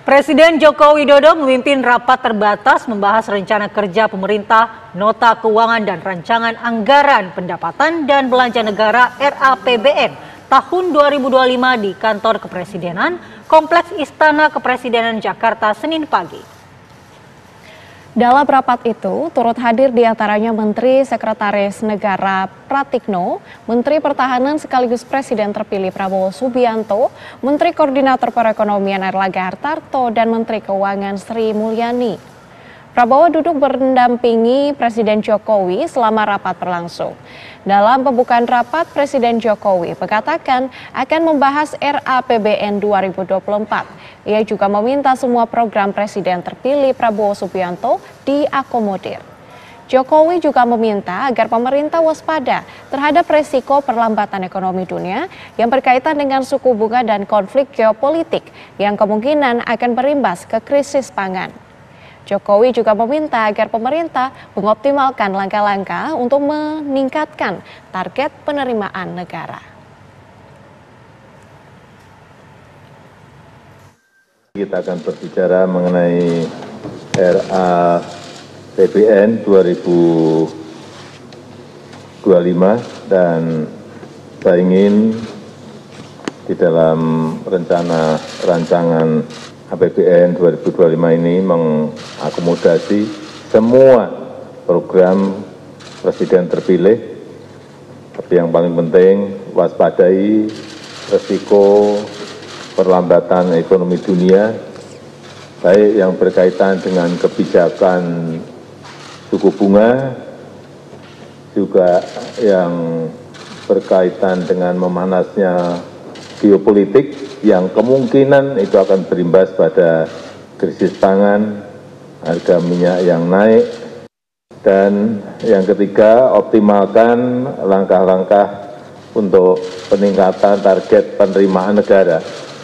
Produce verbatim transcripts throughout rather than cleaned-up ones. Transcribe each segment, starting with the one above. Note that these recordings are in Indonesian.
Presiden Joko Widodo memimpin rapat terbatas membahas rencana kerja pemerintah, nota keuangan dan rancangan anggaran pendapatan dan belanja negara R A P B N tahun dua ribu dua puluh lima di kantor kepresidenan Kompleks Istana Kepresidenan Jakarta Senin pagi. Dalam rapat itu turut hadir diantaranya Menteri Sekretaris Negara Pratikno, Menteri Pertahanan sekaligus Presiden terpilih Prabowo Subianto, Menteri Koordinator Perekonomian Erlangga Hartarto, dan Menteri Keuangan Sri Mulyani. Prabowo duduk berdampingi Presiden Jokowi selama rapat berlangsung. Dalam pembukaan rapat, Presiden Jokowi mengatakan akan membahas R A P B N dua ribu dua puluh empat. Ia juga meminta semua program Presiden terpilih Prabowo Subianto diakomodir. Jokowi juga meminta agar pemerintah waspada terhadap resiko perlambatan ekonomi dunia yang berkaitan dengan suku bunga dan konflik geopolitik yang kemungkinan akan berimbas ke krisis pangan. Jokowi juga meminta agar pemerintah mengoptimalkan langkah-langkah untuk meningkatkan target penerimaan negara. Kita akan berbicara mengenai R A P B N dua ribu dua puluh lima dan saya ingin di dalam rencana rancangan A P B N dua ribu dua puluh lima ini mengakomodasi semua program Presiden terpilih, tapi yang paling penting waspadai resiko perlambatan ekonomi dunia, baik yang berkaitan dengan kebijakan suku bunga, juga yang berkaitan dengan memanasnya geopolitik yang kemungkinan itu akan berimbas pada krisis pangan, harga minyak yang naik, dan yang ketiga optimalkan langkah-langkah untuk peningkatan target penerimaan negara.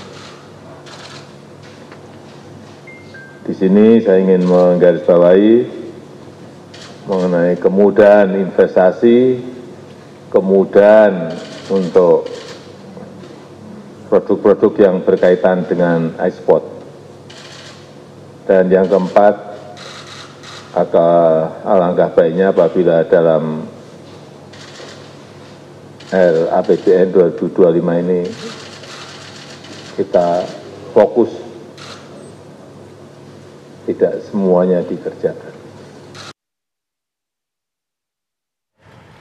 Di sini saya ingin menggarisbawahi mengenai kemudahan investasi, kemudahan untuk produk-produk yang berkaitan dengan ekspor. Dan yang keempat, alangkah baiknya apabila dalam R A P B N dua ribu dua puluh lima ini kita fokus, tidak semuanya dikerjakan.